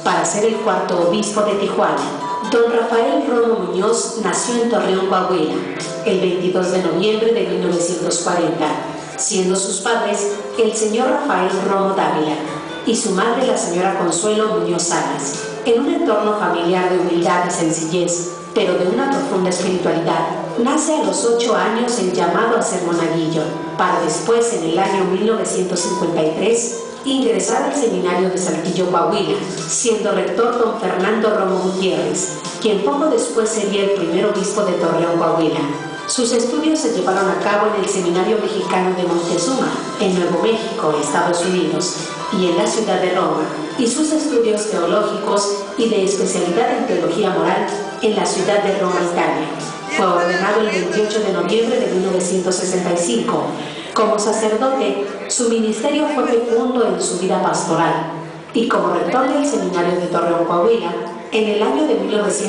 para ser el cuarto obispo de Tijuana. Don Rafael Romo Muñoz nació en Torreón, Coahuila, el 22 de noviembre de 1940, siendo sus padres el señor Rafael Romo Dávila y su madre la señora Consuelo Muñoz Salas, en un entorno familiar de humildad y sencillez, pero de una profunda espiritualidad. Nace a los 8 años el llamado a ser monaguillo, para después, en el año 1953, ingresar al seminario de Saltillo, Coahuila, siendo rector don Fernando Romo Gutiérrez, quien poco después sería el primer obispo de Torreón, Coahuila. Sus estudios se llevaron a cabo en el Seminario Mexicano de Montezuma, en Nuevo México, Estados Unidos, y en la ciudad de Roma, y sus estudios teológicos y de especialidad en teología moral en la ciudad de Roma, Italia. Fue ordenado el 28 de noviembre de 1965. Como sacerdote, su ministerio fue fecundo en su vida pastoral, y como rector del Seminario de Torreón, Coahuila, en el año de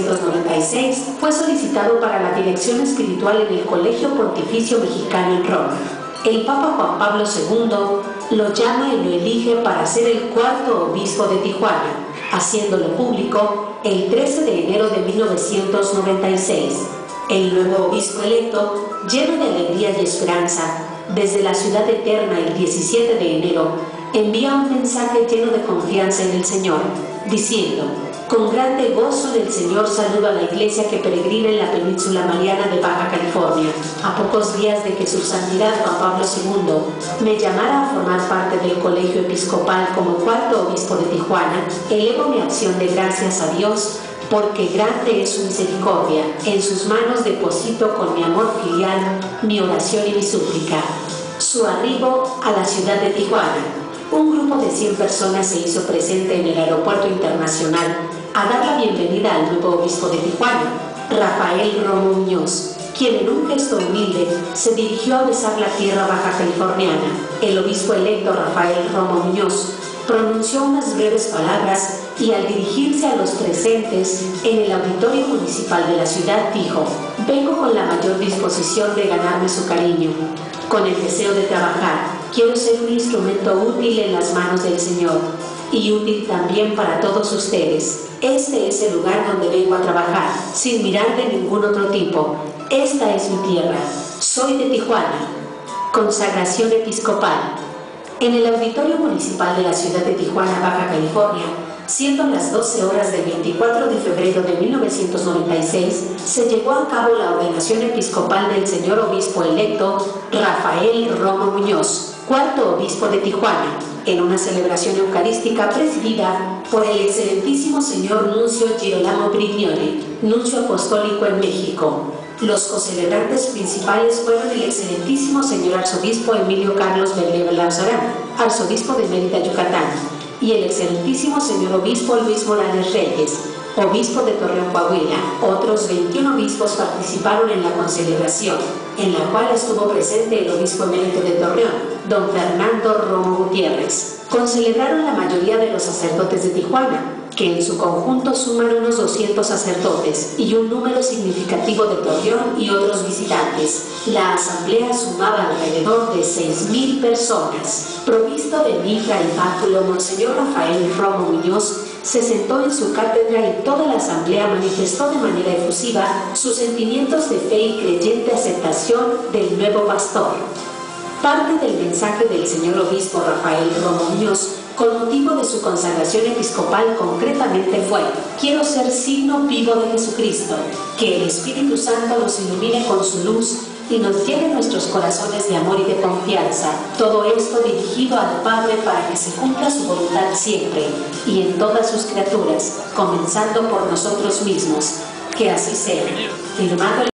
1996 fue solicitado para la dirección espiritual en el Colegio Pontificio Mexicano en Roma. El Papa Juan Pablo II lo llama y lo elige para ser el cuarto obispo de Tijuana, haciéndolo público el 13 de enero de 1996. El nuevo obispo electo, lleno de alegría y esperanza, desde la ciudad eterna el 17 de enero, envía un mensaje lleno de confianza en el Señor, diciendo: con grande gozo del Señor saludo a la iglesia que peregrina en la península mariana de Baja California. A pocos días de que su santidad Juan Pablo II me llamara a formar parte del colegio episcopal como cuarto obispo de Tijuana, elevo mi acción de gracias a Dios, porque grande es su misericordia. En sus manos deposito con mi amor filial mi oración y mi súplica. Su arribo a la ciudad de Tijuana. Un grupo de 100 personas se hizo presente en el aeropuerto internacional a dar la bienvenida al nuevo obispo de Tijuana, Rafael Romo Muñoz, quien en un gesto humilde se dirigió a besar la tierra baja californiana. El obispo electo Rafael Romo Muñoz pronunció unas breves palabras y al dirigirse a los presentes en el auditorio municipal de la ciudad dijo: vengo con la mayor disposición de ganarme su cariño, con el deseo de trabajar. Quiero ser un instrumento útil en las manos del Señor y útil también para todos ustedes. Este es el lugar donde vengo a trabajar, sin mirar de ningún otro tipo. Esta es mi tierra. Soy de Tijuana. Consagración episcopal. En el auditorio municipal de la ciudad de Tijuana, Baja California, siendo las 12 horas del 24 de febrero de 1996, se llevó a cabo la ordenación episcopal del señor obispo electo Rafael Romo Muñoz, cuarto obispo de Tijuana, en una celebración eucarística presidida por el excelentísimo señor Nuncio Girolamo Brignone, nuncio apostólico en México. Los cocelebrantes principales fueron el excelentísimo señor arzobispo Emilio Carlos Berleva Larzarán, arzobispo de Mérida, Yucatán, y el excelentísimo señor obispo Luis Morales Reyes, obispo de Torreón, Coahuila. Otros 21 obispos participaron en la concelebración, en la cual estuvo presente el obispo emérito de Torreón, don Fernando Romo Gutiérrez. Concelebraron la mayoría de los sacerdotes de Tijuana, que en su conjunto suman unos 200 sacerdotes y un número significativo de Torreón y otros visitantes. La asamblea sumaba alrededor de 6,000 personas. Provisto de mitra y báculo, Monseñor Rafael Romo Muñoz se sentó en su cátedra y toda la asamblea manifestó de manera efusiva sus sentimientos de fe y creyente aceptación del nuevo pastor. Parte del mensaje del señor obispo Rafael Romo Muñoz con motivo de su consagración episcopal concretamente fue: quiero ser signo vivo de Jesucristo, que el Espíritu Santo nos ilumine con su luz y nos llene nuestros corazones de amor y de confianza. Todo esto dirigido al Padre para que se cumpla su voluntad siempre y en todas sus criaturas, comenzando por nosotros mismos. Que así sea. Firmado